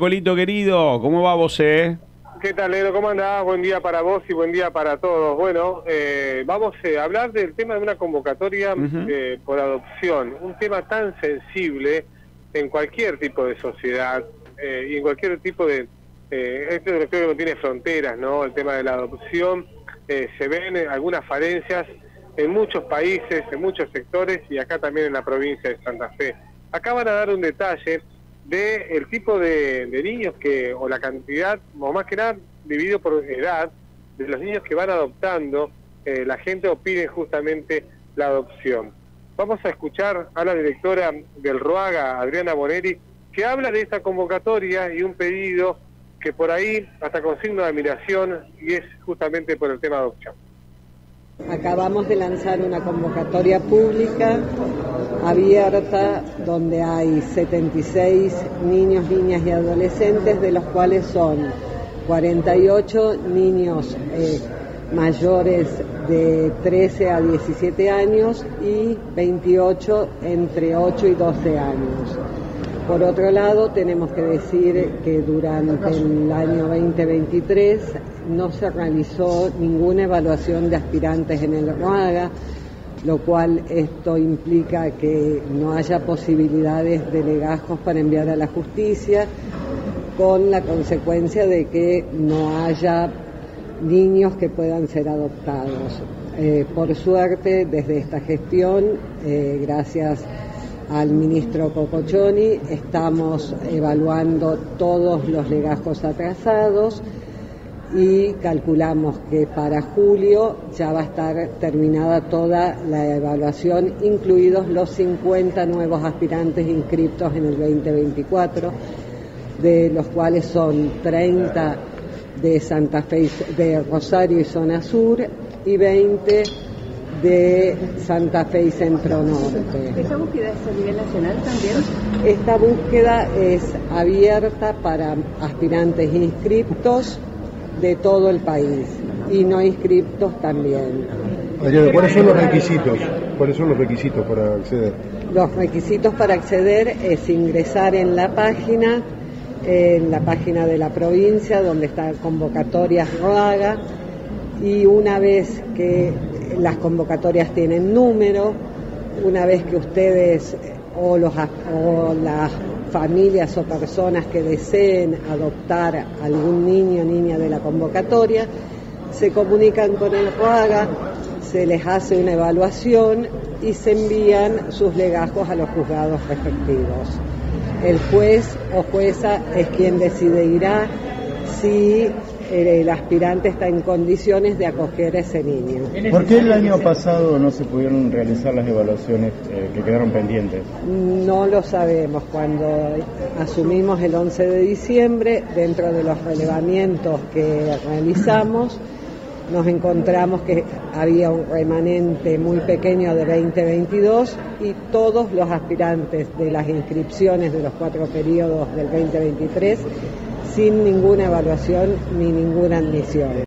Colito querido, ¿cómo va vos, ¿Qué tal, Leo? ¿Cómo andás? Buen día para vos y buen día para todos. Bueno, vamos a hablar del tema de una convocatoria por adopción, un tema tan sensible en cualquier tipo de sociedad y en cualquier tipo de... esto creo que no tiene fronteras, ¿no? El tema de la adopción, se ven algunas falencias en muchos países, en muchos sectores y acá también en la provincia de Santa Fe. Acá van a dar un detalle del tipo de niños que, o la cantidad, o más que nada dividido por edad, de los niños que van adoptando la gente o piden justamente la adopción. Vamos a escuchar a la directora del ROAGA, Adriana Bonelli, que habla de esta convocatoria y un pedido que por ahí hasta con signo de admiración, y es justamente por el tema de adopción. Acabamos de lanzar una convocatoria pública abierta donde hay 76 niños, niñas y adolescentes, de los cuales son 48 niños mayores de 13 a 17 años y 28 entre 8 y 12 años. Por otro lado, tenemos que decir que durante el año 2023 no se realizó ninguna evaluación de aspirantes en el ROAGA, lo cual esto implica que no haya posibilidades de legajos para enviar a la justicia, con la consecuencia de que no haya niños que puedan ser adoptados. Por suerte, desde esta gestión, gracias al ministro Cocochoni, estamos evaluando todos los legajos atrasados y calculamos que para julio ya va a estar terminada toda la evaluación, incluidos los 50 nuevos aspirantes inscriptos en el 2024, de los cuales son 30 de Santa Fe, de Rosario y zona sur, y 20 de Santa Fe y Centro Norte. ¿Esta búsqueda es a nivel nacional también? Esta búsqueda es abierta para aspirantes inscriptos de todo el país y no inscriptos también. Adriana, ¿cuáles son los requisitos? ¿Cuáles son los requisitos para acceder? Los requisitos para acceder es ingresar en la página de la provincia, donde está convocatorias ROAGA, y una vez que las convocatorias tienen número, una vez que ustedes o las familias o personas que deseen adoptar algún niño o niña de la convocatoria, se comunican con el ROAGA, se les hace una evaluación y se envían sus legajos a los juzgados respectivos. El juez o jueza es quien decidirá si el aspirante está en condiciones de acoger a ese niño. ¿Por qué el año pasado no se pudieron realizar las evaluaciones que quedaron pendientes? No lo sabemos. Cuando asumimos el 11 de diciembre, dentro de los relevamientos que realizamos, nos encontramos que había un remanente muy pequeño de 2022 y todos los aspirantes de las inscripciones de los 4 periodos del 2023 sin ninguna evaluación ni ninguna admisión.